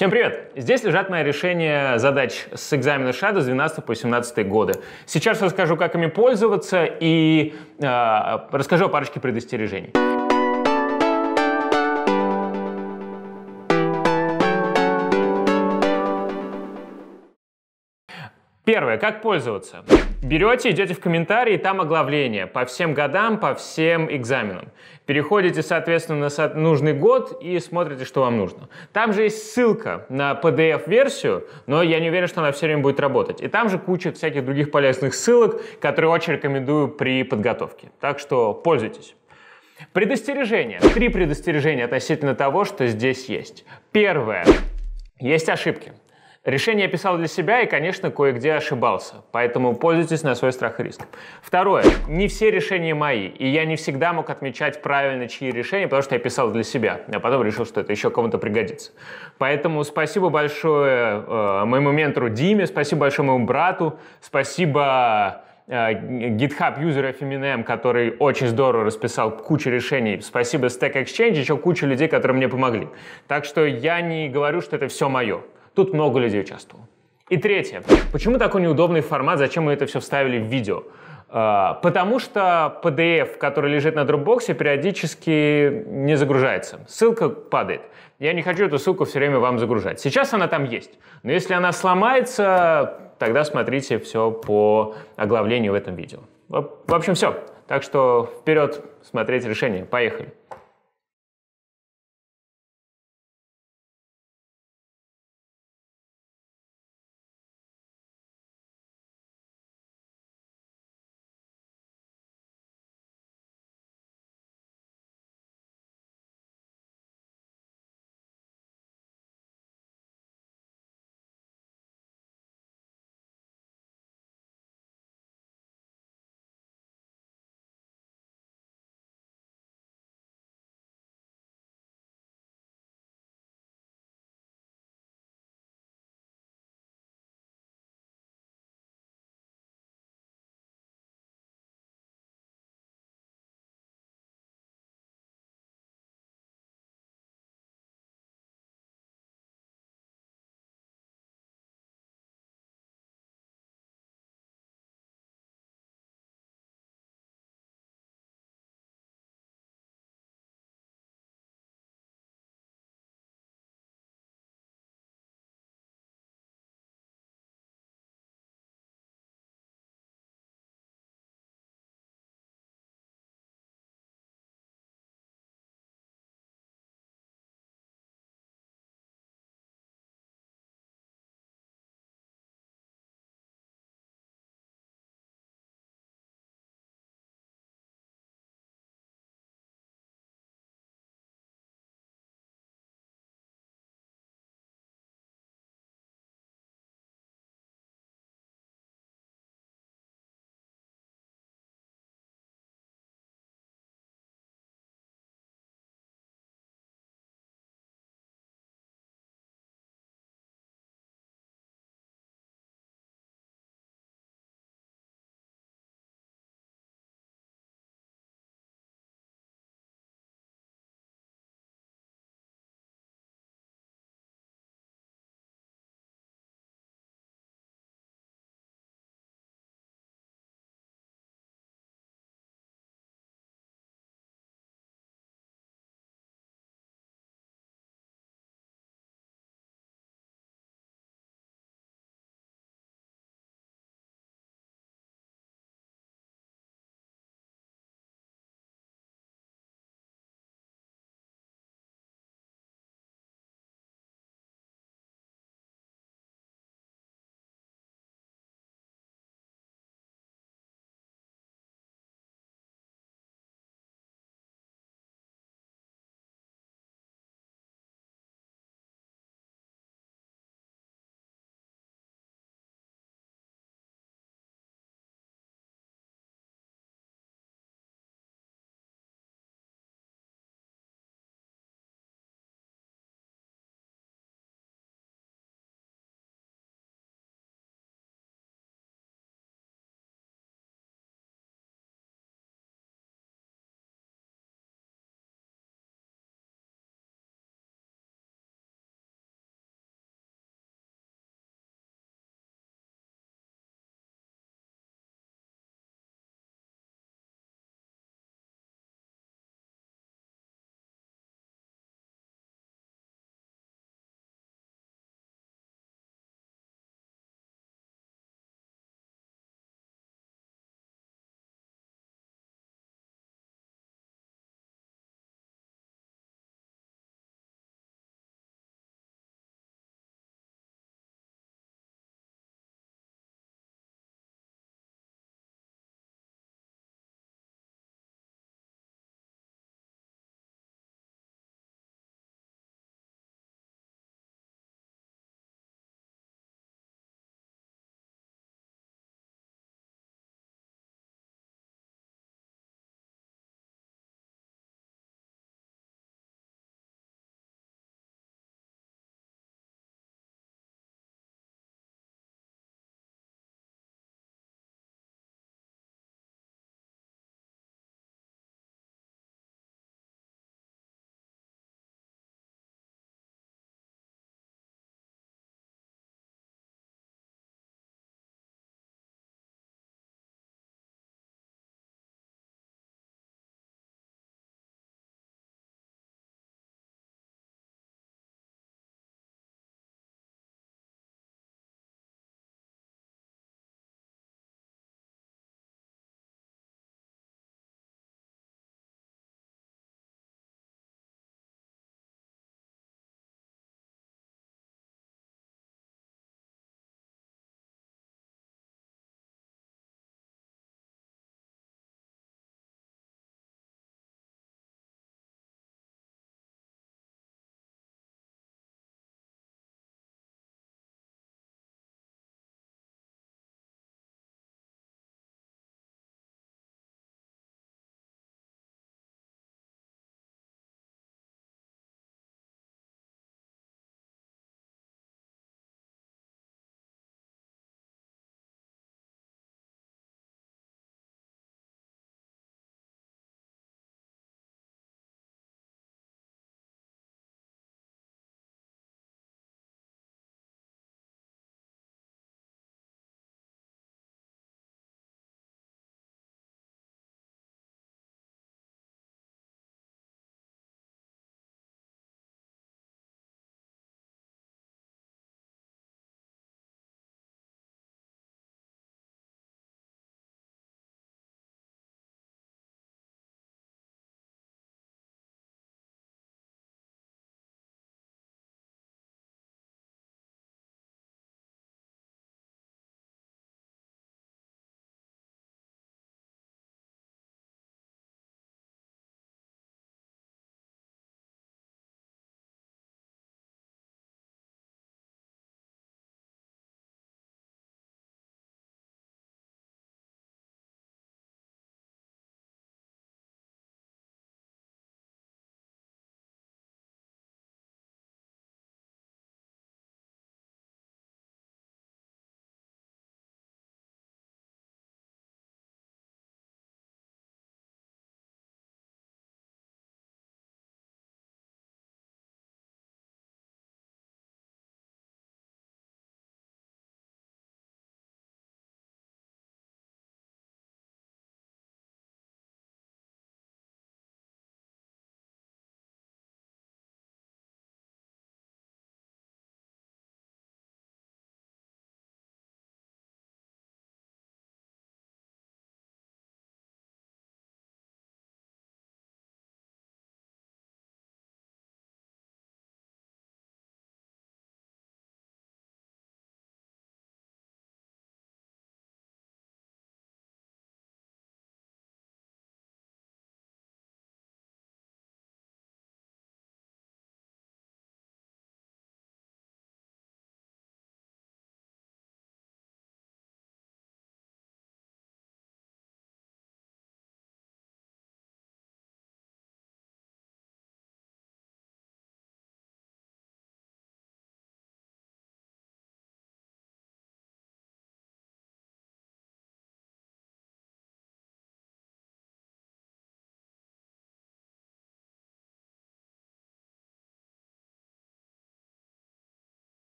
Всем привет! Здесь лежат мои решения задач с экзамена Shadow с 12 по 17 годы. Сейчас расскажу, как ими пользоваться, и расскажу о парочке предостережений. Первое. Как пользоваться? Берете, идете в комментарии, там оглавление по всем годам, по всем экзаменам. Переходите, соответственно, на нужный год и смотрите, что вам нужно. Там же есть ссылка на PDF-версию, но я не уверен, что она все время будет работать. И там же куча всяких других полезных ссылок, которые очень рекомендую при подготовке. Так что пользуйтесь. Предостережения. 3 предостережения относительно того, что здесь есть. Первое. Есть ошибки. Решение я писал для себя и, конечно, кое-где ошибался, поэтому пользуйтесь на свой страх и риск. Второе. Не все решения мои, и я не всегда мог отмечать правильно, чьи решения, потому что я писал для себя, а потом решил, что это еще кому-то пригодится. Поэтому спасибо большое моему ментору Диме, спасибо большое моему брату, спасибо GitHub юзеру Eminem, который очень здорово расписал кучу решений. Спасибо Stack Exchange, еще куча людей, которые мне помогли. Так что я не говорю, что это все мое. Тут много людей участвовало. И третье. Почему такой неудобный формат? Зачем мы это все вставили в видео? Потому что PDF, который лежит на Dropbox, периодически не загружается. Ссылка падает. Я не хочу эту ссылку все время вам загружать. Сейчас она там есть. Но если она сломается, тогда смотрите все по оглавлению в этом видео. В общем, все. Так что вперед смотреть решение. Поехали.